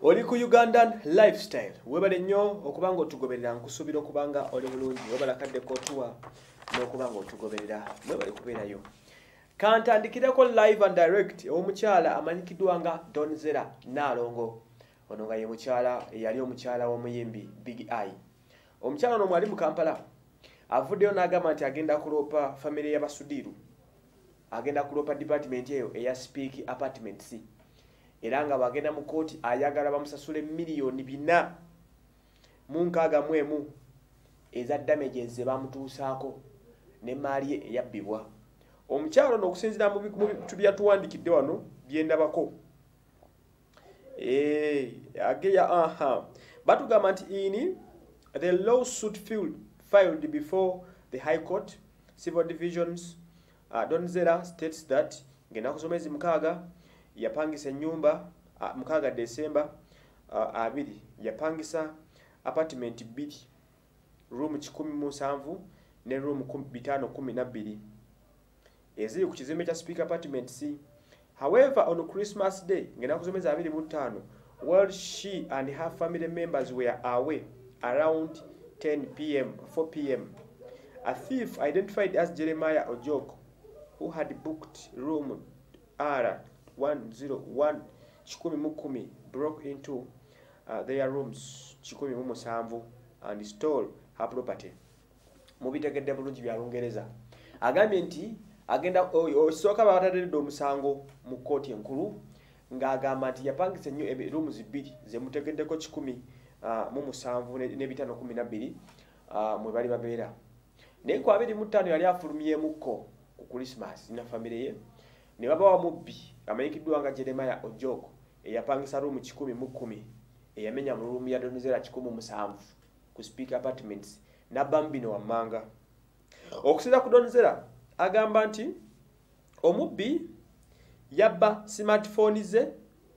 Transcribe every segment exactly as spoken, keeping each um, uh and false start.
Oli ku Ugandan lifestyle webale nnyo okubanga otugoberera nkusuubira okubanga oli bulungi webala kadde kotuwa n'okubanga otugoberera webale kubeerayo kantandikireko live and direct omukyala amanyikiddwa nga Zella Nalongo ono nga ye mukyala yali omukyala w'omuyimbi Big I. Omukyala ono mwali mu Kampala avuddeyo n'agamba nti agenda kuloopa family y'abasudiru agenda kuloopa department eyo eya Speke Apartments era nga bagenda mu kooti ayagala bamusasule miliyoni bina mu nkaaga mu emu eza damages ze bamutuusaako ne maali ye eyabbibwa. Omukyalo ono okusinziira mu bintu byatuwandikidde wano byendabako eh ageya aha batugamba nti ini the lawsuit filed, filed before the High Court Civil Divisions uh, Zella states that ngenda kusomezi mukaaga yapangisa nyumba uh, mukaaga December uh, abiri yapangisa apartment bili room kikumi mu nsanvu ne room bitano kumi na bbiri ezili ku kizimbe kya Speke Apartments. However, on Christmas Day ngenda kusomeza abiri mu ttaano while she and her family members were away around ten p m four p m a thief identified as Jeremiah Ojoko, who had booked room R one zero one chikumi mukumi, broke into uh, their rooms chikumi musanvu and stole her property. Mubitegedde bulungi bya Lungereza agambye nti agenda osooka batadde omusango mu kooti enkulu ng'agamba nti yapangisa nnyo rooms bbiri ze mutegeddeko kikumi uh, mu musanvu ne bitano kumi na bbiri uh, mwe bali babeera naye ku abiri mu ttaano yali afulumyemukko ku Christmas na family ye ne babawa mubbi amanyikiddwa nga Jeremiah Ojoko eyapangisa room kikumi mu kkumi eyamenya mu room ya Zella kikumi mu musanvu ku Speke Apartments n'abbambino wammanga. Okusinziira ku Zella agamba nti omubbi yabba smartphone ze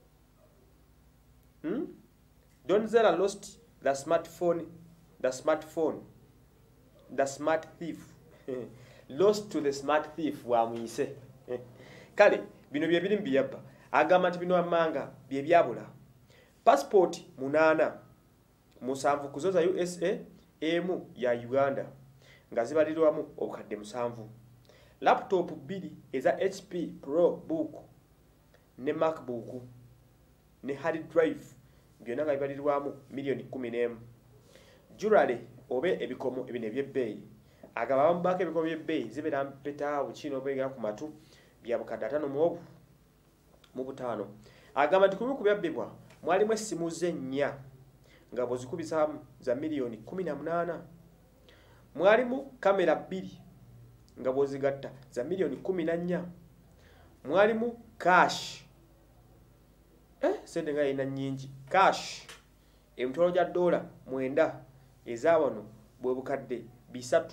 hmm? Zella lost the smartphone the smartphone the smart thief lost to the smart thief wamuyise kale bino bye biri mbiyabba agamba nti bino amanga bye byabula passport munana musanvu kuzoza U S A emu ya Uganda nga zibalirwamu obukadde musanvu, laptop bbiri eza H P Pro book ne MacBook ne hard drive byonna nga bibalirwamu miliyoni kumi n'emu, jewelry obe ebikomo ebine byebbeeyi agaba bamubaka ebikomo byebbeeyi zibeera mpeta bukino obwegera ku matu bya bukadde ataano mu obu mu butaano. Agamba nti kumu ku byabbibwa mwalimu essimu ze nnya nga bw'ozikubisaamu za miliyoni kumi na munaana, mwalimu kamera bbiri nga bw'ozigatta za miliyoni kumi na nnya, mwalimu cash eh sente nga yina nnyingi cash emitwalo gya dola mwenda eza wano bwe bukadde bisatu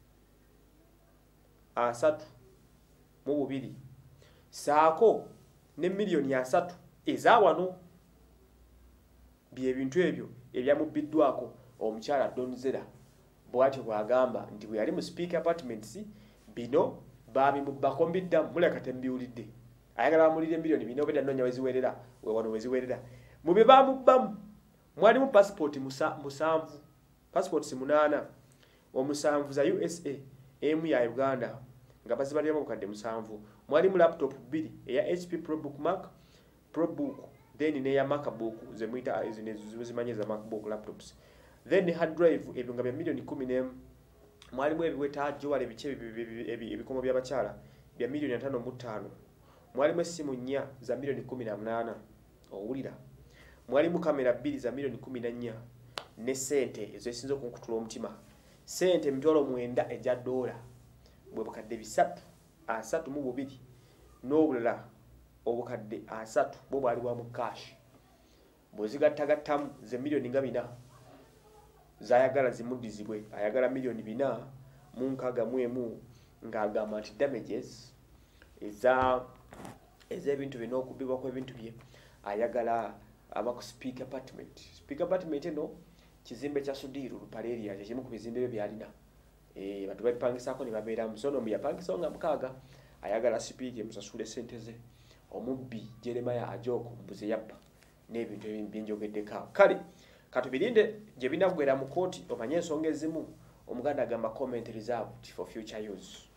asatu mu bubiri saako ne miliyoni asatu eza wano bye bintu ebyo ebyamubbiddwako omukyala Zella bw'atyo bw'agamba nti bwe yali mu Speke Apartments bino babimubbako mbidda muleka tembiwulidde ayagala bamulire miliyoni bino obedda nnonya weziwerera we wano weziwerera mu bye bamubbamu mwalimu passport musa, musanvu passports munaana omusanvu za U S A emu ya Uganda nga bazibaliramu obukadde musanvu, mwalimu laptop bbiri eya H P Pro book Mac Pro book then ne ya MacBook ze mwita zimanye za MacBook laptops, then hard drive ebyo nga bya miliyoni kumi n'emu, mwalimu ebiweta jewelry biche ebikomo by'abakyala bya miliyoni ataano mu ttaano, mwalimu essimu nnya za miliyoni kumi na munaana owulira, mwalimu kamera bbiri za miliyoni kumi na nnya ne sente ezo esinza okunkutula omutima sente mitwalo mwenda ejja dola bwe bukadde bisatu asatu mu bubiri n'obulala obukadde asatu bwo bwali bwa mu cash bwezigattagattamu ze miliyoni nga bina zayagala zimuddizibwe ayagala miliyoni bina mu nkaaga mu emu ng'agamba nti damages eza ez'ebintu bino okubbibwa kw'ebintu bye ayagala aba ku Speke Apartment. Speke Apartment eno kizimbe kya Sudiru Lupaleria kye kimu ku bizimbe bye byalina eh batu babipangisaako ne babeera musono mu yapangisawo nga mukaaga ayagala Speke musasule sente ze omubbi Jeremiah Ojoko mbuze yabba n'ebintu ebinjogeddeko. Kale katubirinde gye binagwera mu kooti omanye ensonga ezimu omuganda agamba comment reserved for future use.